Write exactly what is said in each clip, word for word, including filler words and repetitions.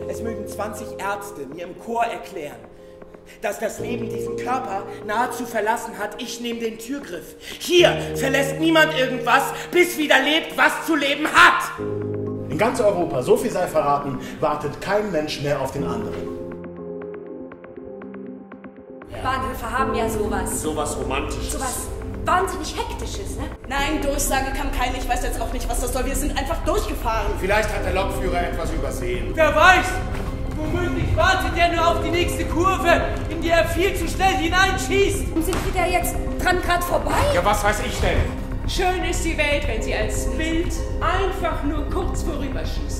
Es mögen zwanzig Ärzte mir im Chor erklären, dass das Leben diesen Körper nahezu verlassen hat. Ich nehme den Türgriff. Hier verlässt niemand irgendwas, bis wieder lebt, was zu leben hat. In ganz Europa, so viel sei verraten, wartet kein Mensch mehr auf den anderen. Bahnhöfe haben ja sowas. Sowas Romantisches. Sowas wahnsinnig Hektisches, ne? Nein, Durchsage kann keine. Ich weiß jetzt auch nicht, was das soll. Wir sind einfach durchgefahren. Vielleicht hat der Lokführer etwas übersehen. Wer weiß, womöglich wartet er nur auf die nächste Kurve, in die er viel zu schnell hineinschießt. Sind wir da jetzt dran grad vorbei? Ja, was weiß ich denn? Schön ist die Welt, wenn sie als Bild einfach nur kurz vorüberschießt.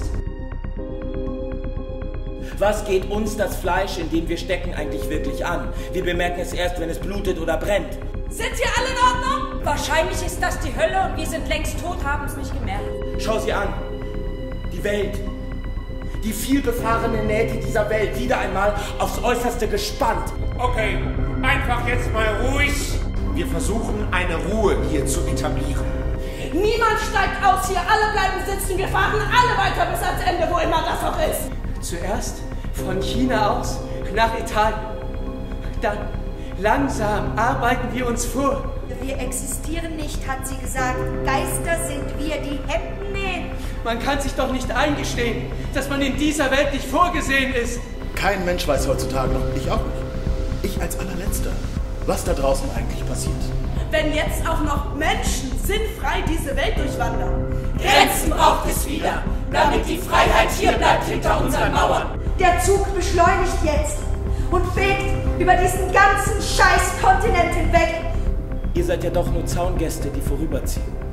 Was geht uns das Fleisch, in dem wir stecken, eigentlich wirklich an? Wir bemerken es erst, wenn es blutet oder brennt. Sind hier alle in Ordnung? Wahrscheinlich ist das die Hölle und wir sind längst tot, haben es nicht gemerkt. Schau sie an. Die Welt. Die vielbefahrene Nähte dieser Welt wieder einmal aufs Äußerste gespannt. Okay, einfach jetzt mal ruhig. Wir versuchen, eine Ruhe hier zu etablieren. Niemand steigt aus hier. Alle bleiben sitzen. Wir fahren alle weiter bis ans Ende, wo immer das auch ist. Zuerst von China aus nach Italien. Dann langsam arbeiten wir uns vor. Wir existieren nicht, hat sie gesagt. Geister sind wir, die Hemden nähen. Man kann sich doch nicht eingestehen, dass man in dieser Welt nicht vorgesehen ist. Kein Mensch weiß heutzutage noch, ich auch nicht. Ich als allerletzter, was da draußen eigentlich passiert. Wenn jetzt auch noch Menschen sinnfrei diese Welt durchwandern. Grenzen braucht es wieder, damit die Freiheit hier bleibt hinter unseren Mauern. Der Zug beschleunigt jetzt und fegt über diesen ganzen Scheiß-Kontinent hinweg. Ihr seid ja doch nur Zaungäste, die vorüberziehen.